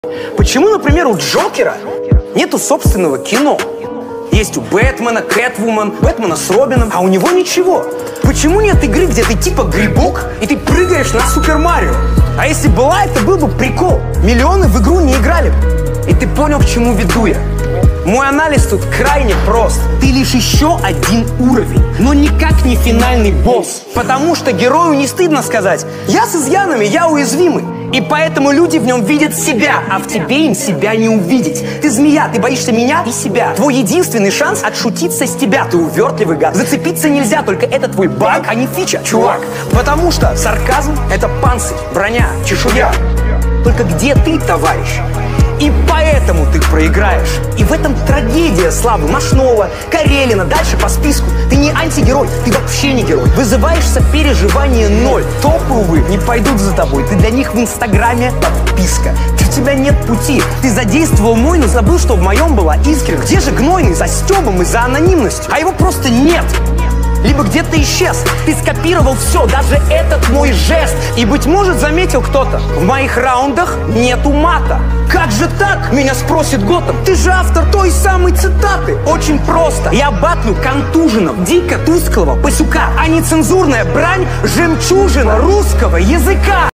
Почему, например, у Джокера нету собственного кино? Есть у Бэтмена, Кэтвумен, Бэтмена с Робином, а у него ничего. Почему нет игры, где ты типа грибок, и ты прыгаешь на Супер Марио? А если была, это был бы прикол. Миллионы в игру не играли. И ты понял, к чему веду я. Мой анализ тут крайне прост. Ты лишь еще один уровень, но никак не финальный босс. Потому что герою не стыдно сказать: я с изъянами, я уязвимый. И поэтому люди в нем видят себя, а в тебе им себя не увидеть. Ты змея, ты боишься меня и себя. Твой единственный шанс отшутиться с тебя. Ты увертливый гад. Зацепиться нельзя, только это твой баг, а не фича, чувак. Потому что сарказм — это панцирь, броня, чешуя. Только где ты, товарищ? И поэтому ты проиграешь. И в этом трагедия славы Машнова, Карелина, дальше по списку. Ты не антигерой, ты вообще не герой. Вызываешь сопереживание ноль. Топы, увы, не пойдут за тобой. Ты для них в Инстаграме подписка. У тебя нет пути. Ты задействовал мой, но забыл, что в моем была искренность. Где же гнойный за стёбом и за анонимностью? А его просто нет. Либо где-то исчез. Ты скопировал все, даже этот мой жест. И, быть может, заметил кто-то: в моих раундах нету мата. Как же так? Меня спросит Готэм. Ты же автор той самой цитаты. Очень просто. Я батлю контуженного, дико тусклого пасюка, а нецензурная брань — жемчужина русского языка.